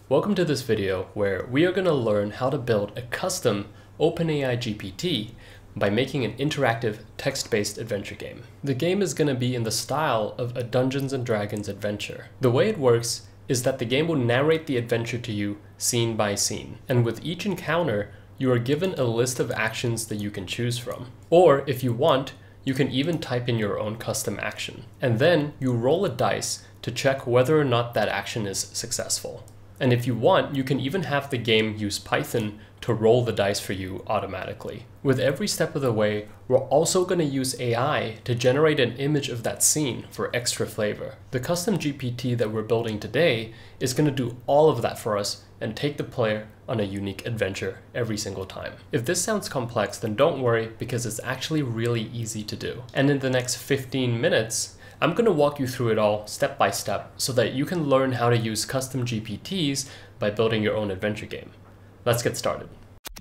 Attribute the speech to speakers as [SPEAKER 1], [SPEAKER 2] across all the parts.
[SPEAKER 1] Welcome to this video where we are going to learn how to build a custom OpenAI GPT by making an interactive text-based adventure game. The game is going to be in the style of a Dungeons & Dragons adventure. The way it works is that the game will narrate the adventure to you scene by scene, and with each encounter you are given a list of actions that you can choose from. Or if you want, you can even type in your own custom action, and then you roll a dice to check whether or not that action is successful. And if you want, you can even have the game use Python to roll the dice for you automatically. With every step of the way, we're also going to use AI to generate an image of that scene for extra flavor. The custom GPT that we're building today is going to do all of that for us and take the player on a unique adventure every single time. If this sounds complex, then don't worry, because it's actually really easy to do. And in the next 15 minutes, I'm going to walk you through it all step by step so that you can learn how to use custom GPTs by building your own adventure game. Let's get started.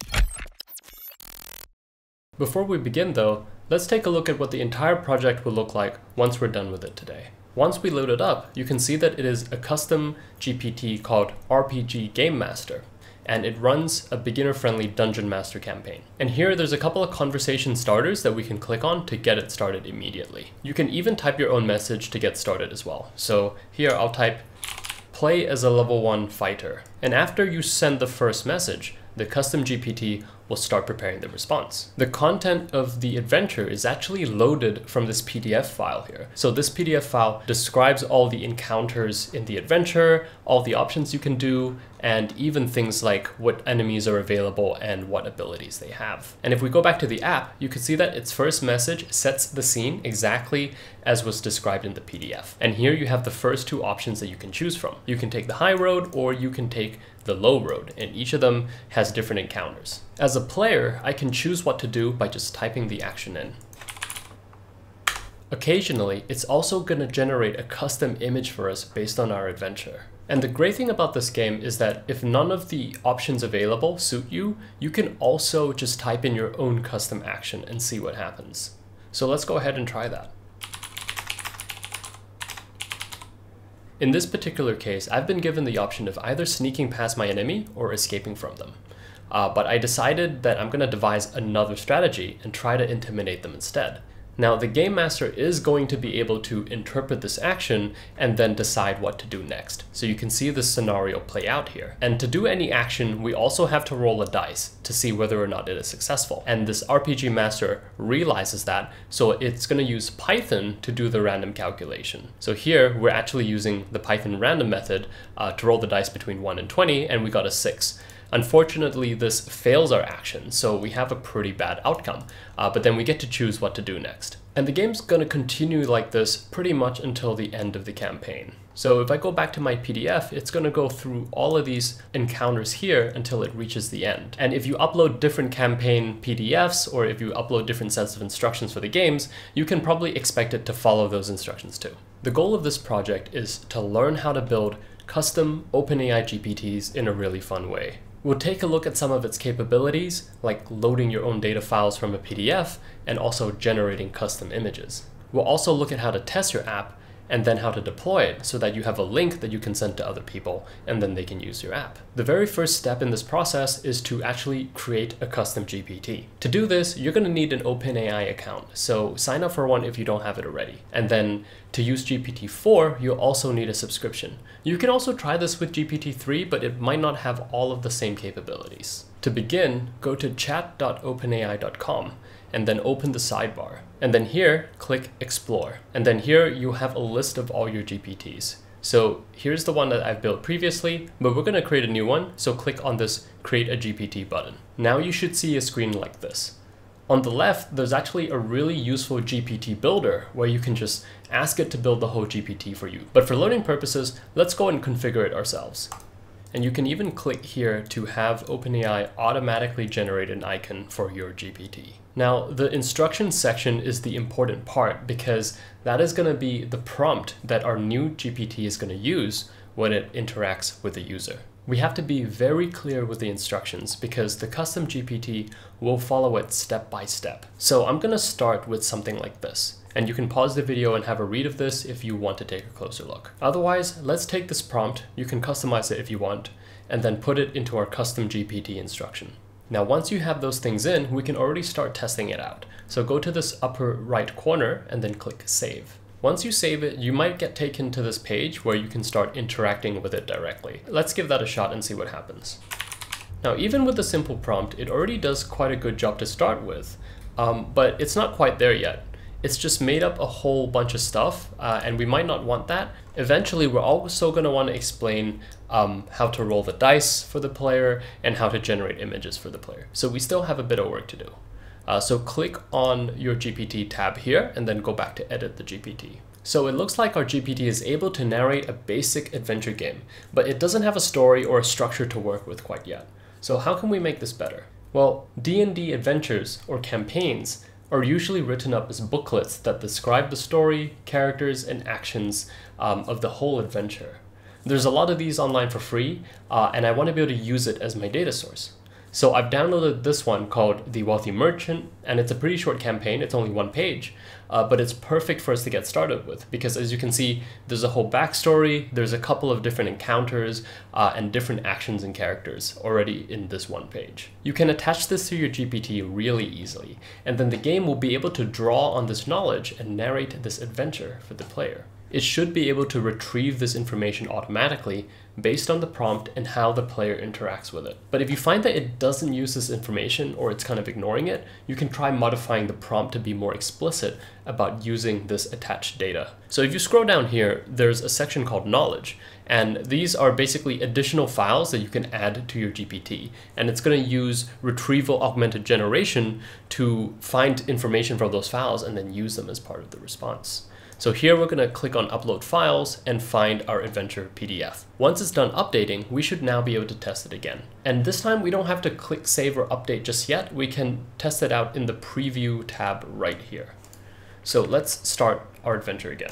[SPEAKER 1] Before we begin though, let's take a look at what the entire project will look like once we're done with it today. Once we load it up, you can see that it is a custom GPT called RPG Game Master, and it runs a beginner-friendly Dungeon Master campaign. And here there's a couple of conversation starters that we can click on to get it started immediately. You can even type your own message to get started as well. So here I'll type, "Play as a level 1 fighter." And after you send the first message, the custom GPT will start preparing the response. The content of the adventure is actually loaded from this PDF file here. So this PDF file describes all the encounters in the adventure, all the options you can do, and even things like what enemies are available and what abilities they have. And if we go back to the app, you can see that its first message sets the scene exactly as was described in the PDF. And here you have the first two options that you can choose from. You can take the high road or you can take the low road, and each of them has different encounters. As a player, I can choose what to do by just typing the action in. Occasionally, it's also going to generate a custom image for us based on our adventure. And the great thing about this game is that if none of the options available suit you, you can also just type in your own custom action and see what happens. So let's go ahead and try that. In this particular case, I've been given the option of either sneaking past my enemy or escaping from them. But I decided that I'm going to devise another strategy and try to intimidate them instead. Now, the Game Master is going to be able to interpret this action and then decide what to do next. So you can see this scenario play out here. And to do any action, we also have to roll a dice to see whether or not it is successful. And this RPG Master realizes that, so it's going to use Python to do the random calculation. So here, we're actually using the Python random method to roll the dice between 1 and 20, and we got a 6. Unfortunately, this fails our action, so we have a pretty bad outcome, but then we get to choose what to do next. And the game's going to continue like this pretty much until the end of the campaign. So if I go back to my PDF, it's going to go through all of these encounters here until it reaches the end. And if you upload different campaign PDFs, or if you upload different sets of instructions for the games, you can probably expect it to follow those instructions too. The goal of this project is to learn how to build custom OpenAI GPTs in a really fun way. We'll take a look at some of its capabilities, like loading your own data files from a PDF and also generating custom images. We'll also look at how to test your app and then how to deploy it so that you have a link that you can send to other people and then they can use your app. The very first step in this process is to actually create a custom GPT. To do this, you're going to need an OpenAI account, so sign up for one if you don't have it already. And then to use GPT-4, you'll also need a subscription. You can also try this with GPT-3, but it might not have all of the same capabilities. To begin, go to chat.openai.com and then open the sidebar. And then here, click Explore. And then here you have a list of all your GPTs. So here's the one that I've built previously, but we're going to create a new one. So click on this Create a GPT button. Now you should see a screen like this. On the left, there's actually a really useful GPT builder where you can just ask it to build the whole GPT for you. But for learning purposes, let's go and configure it ourselves. And you can even click here to have OpenAI automatically generate an icon for your GPT. Now, the instructions section is the important part because that is going to be the prompt that our new GPT is going to use when it interacts with the user. We have to be very clear with the instructions because the custom GPT will follow it step by step. So I'm going to start with something like this. And you can pause the video and have a read of this if you want to take a closer look. Otherwise, let's take this prompt, you can customize it if you want, and then put it into our custom GPT instruction. Now, once you have those things in, we can already start testing it out. So go to this upper right corner and then click Save. Once you save it, you might get taken to this page where you can start interacting with it directly. Let's give that a shot and see what happens. Now, even with a simple prompt, it already does quite a good job to start with, but it's not quite there yet. It's just made up a whole bunch of stuff, and we might not want that. Eventually, we're also going to want to explain how to roll the dice for the player and how to generate images for the player. So we still have a bit of work to do. So click on your GPT tab here and then go back to edit the GPT. So it looks like our GPT is able to narrate a basic adventure game, but it doesn't have a story or a structure to work with quite yet. So how can we make this better? Well, D&D adventures or campaigns are usually written up as booklets that describe the story, characters, and actions of the whole adventure. There's a lot of these online for free, and I want to be able to use it as my data source. So I've downloaded this one called The Wealthy Merchant, and it's a pretty short campaign. It's only 1 page, but it's perfect for us to get started with because, as you can see, there's a whole backstory, there's a couple of different encounters, and different actions and characters already in this 1 page. You can attach this to your GPT really easily, and then the game will be able to draw on this knowledge and narrate this adventure for the player. It should be able to retrieve this information automatically based on the prompt and how the player interacts with it. But if you find that it doesn't use this information or it's kind of ignoring it, you can try modifying the prompt to be more explicit about using this attached data. So if you scroll down here, there's a section called Knowledge, and these are basically additional files that you can add to your GPT. And it's going to use retrieval augmented generation to find information from those files and then use them as part of the response. So here we're going to click on Upload Files and find our adventure PDF. Once it's done updating, we should now be able to test it again. And this time we don't have to click Save or Update just yet. We can test it out in the Preview tab right here. So let's start our adventure again.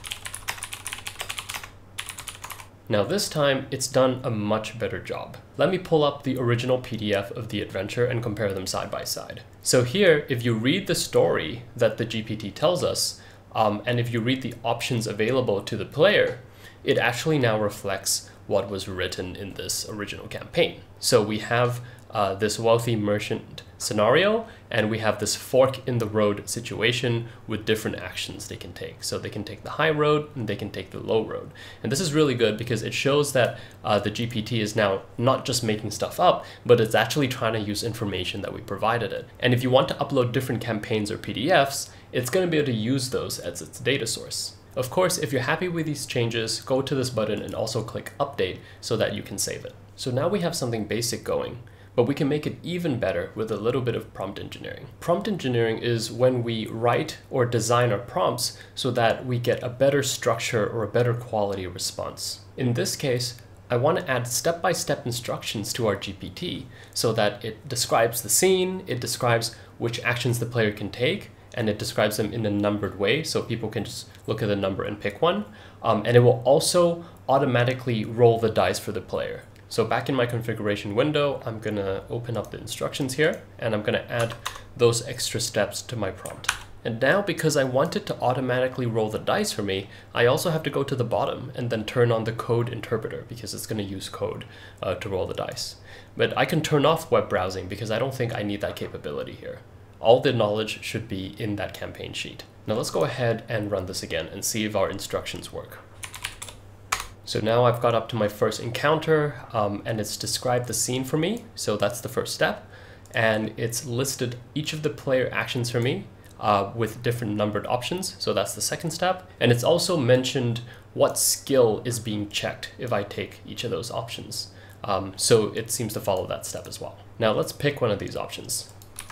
[SPEAKER 1] Now this time it's done a much better job. Let me pull up the original PDF of the adventure and compare them side by side. So here, if you read the story that the GPT tells us, and if you read the options available to the player, it actually now reflects what was written in this original campaign. So we have this wealthy merchant scenario, and we have this fork in the road situation with different actions they can take. So they can take the high road and they can take the low road. And this is really good because it shows that the GPT is now not just making stuff up, but it's actually trying to use information that we provided it. And if you want to upload different campaigns or PDFs, it's going to be able to use those as its data source. Of course, if you're happy with these changes, go to this button and also click Update so that you can save it. So now we have something basic going, but we can make it even better with a little bit of prompt engineering. Prompt engineering is when we write or design our prompts so that we get a better structure or a better quality response. In this case, I want to add step-by-step instructions to our GPT so that it describes the scene, it describes which actions the player can take, and it describes them in a numbered way so people can just look at the number and pick one. And it will also automatically roll the dice for the player. So back in my configuration window, I'm going to open up the instructions here, and I'm going to add those extra steps to my prompt. And now, because I want it to automatically roll the dice for me, I also have to go to the bottom and then turn on the code interpreter because it's going to use code to roll the dice. But I can turn off web browsing because I don't think I need that capability here. All the knowledge should be in that campaign sheet. Now let's go ahead and run this again and see if our instructions work. So now I've got up to my first encounter, and it's described the scene for me. So that's the first step. And it's listed each of the player actions for me with different numbered options. So that's the second step. And it's also mentioned what skill is being checked if I take each of those options. So it seems to follow that step as well. Now let's pick one of these options.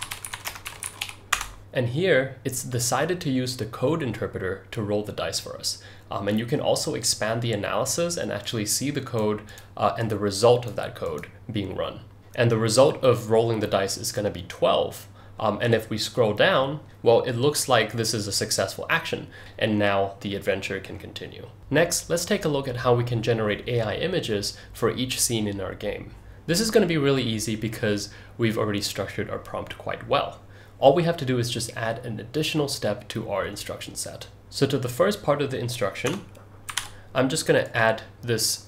[SPEAKER 1] And here, it's decided to use the code interpreter to roll the dice for us. And you can also expand the analysis and actually see the code and the result of that code being run. And the result of rolling the dice is going to be 12. And if we scroll down, well, it looks like this is a successful action, and now the adventure can continue. Next, let's take a look at how we can generate AI images for each scene in our game. This is going to be really easy because we've already structured our prompt quite well. All we have to do is just add an additional step to our instruction set. So to the first part of the instruction, I'm just going to add this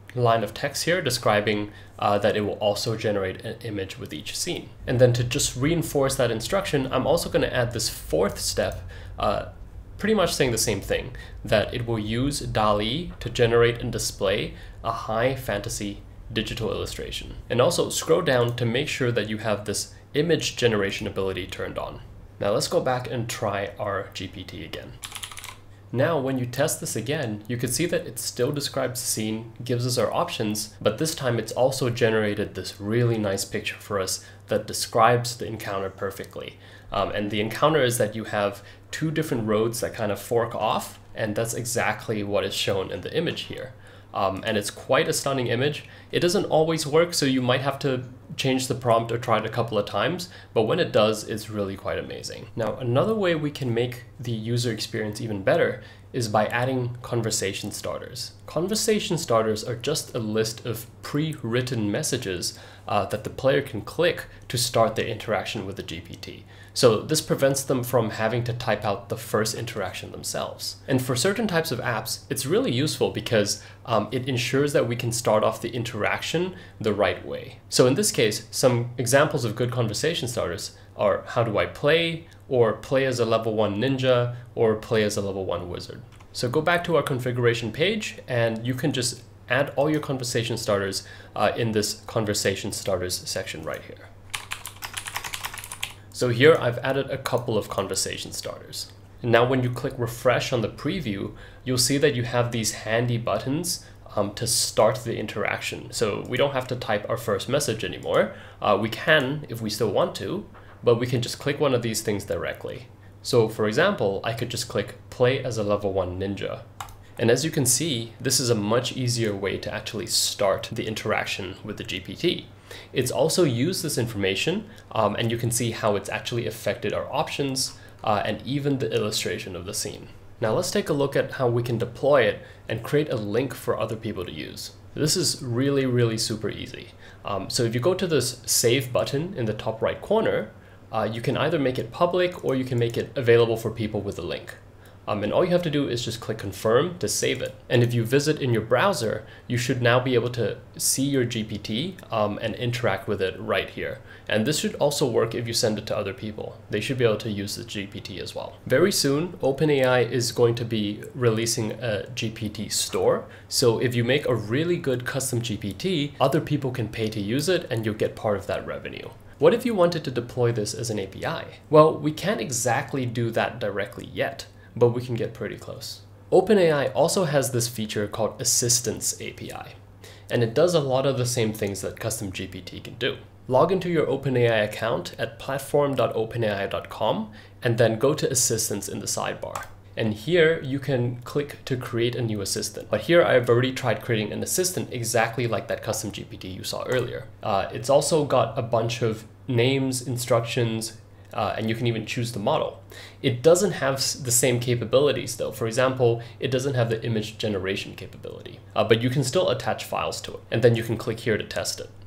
[SPEAKER 1] line of text here describing that it will also generate an image with each scene. And then to just reinforce that instruction, I'm also going to add this fourth step, pretty much saying the same thing, that it will use DALL-E to generate and display a high fantasy digital illustration. And also scroll down to make sure that you have this image generation ability turned on. Now let's go back and try our GPT again. Now, when you test this again, you can see that it still describes the scene, gives us our options, but this time it's also generated this really nice picture for us that describes the encounter perfectly. And the encounter is that you have two different roads that kind of fork off, and that's exactly what is shown in the image here. And it's quite a stunning image. It doesn't always work, so you might have to change the prompt or try it a couple of times, but when it does, it's really quite amazing. Now, another way we can make the user experience even better is by adding conversation starters. Conversation starters are just a list of pre-written messages that the player can click to start their interaction with the GPT. So this prevents them from having to type out the first interaction themselves. And for certain types of apps, it's really useful because it ensures that we can start off the interaction the right way. So in this case, some examples of good conversation starters are how do I play, or play as a level 1 ninja, or play as a level 1 wizard. So go back to our configuration page and you can just add all your conversation starters in this conversation starters section right here. So here I've added a couple of conversation starters. And now when you click refresh on the preview, you'll see that you have these handy buttons to start the interaction. So we don't have to type our first message anymore. We can if we still want to, but we can just click one of these things directly. So for example, I could just click play as a level 1 ninja. And as you can see, this is a much easier way to actually start the interaction with the GPT. It's also used this information, and you can see how it's actually affected our options and even the illustration of the scene. Now let's take a look at how we can deploy it and create a link for other people to use. This is really super easy. So if you go to this save button in the top right corner, you can either make it public or you can make it available for people with a link. And all you have to do is just click confirm to save it. And if you visit in your browser, you should now be able to see your GPT and interact with it right here. And this should also work if you send it to other people. They should be able to use the GPT as well. Very soon, OpenAI is going to be releasing a GPT store. So if you make a really good custom GPT, other people can pay to use it and you'll get part of that revenue. What if you wanted to deploy this as an API? Well, we can't exactly do that directly yet, but we can get pretty close. OpenAI also has this feature called Assistance API, and it does a lot of the same things that Custom GPT can do. Log into your OpenAI account at platform.openai.com and then go to Assistance in the sidebar. And here you can click to create a new assistant. But here I've already tried creating an assistant exactly like that Custom GPT you saw earlier. It's also got a bunch of names, instructions, and you can even choose the model. It doesn't have the same capabilities though. For example, it doesn't have the image generation capability, but you can still attach files to it. And then you can click here to test it.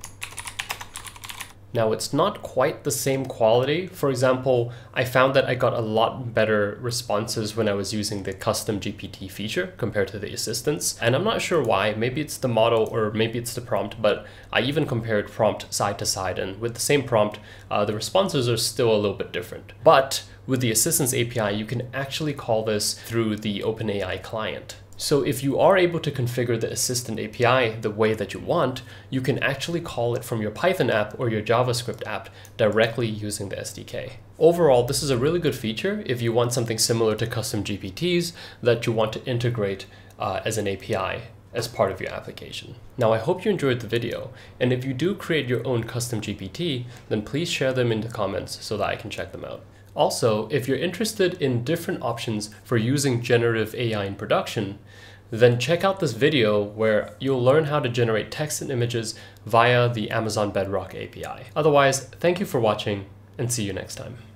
[SPEAKER 1] Now it's not quite the same quality. For example, I found that I got a lot better responses when I was using the Custom GPT feature compared to the assistants. And I'm not sure why, maybe it's the model or maybe it's the prompt, but I even compared prompt side to side, and with the same prompt, the responses are still a little bit different. But with the Assistance API, you can actually call this through the OpenAI client. So if you are able to configure the Assistant API the way that you want, you can actually call it from your Python app or your JavaScript app directly using the SDK. Overall, this is a really good feature if you want something similar to Custom GPTs that you want to integrate as an API as part of your application. Now, I hope you enjoyed the video, and if you do create your own Custom GPT, then please share them in the comments so that I can check them out. Also, if you're interested in different options for using generative AI in production, then check out this video where you'll learn how to generate text and images via the Amazon Bedrock API. Otherwise, thank you for watching and see you next time.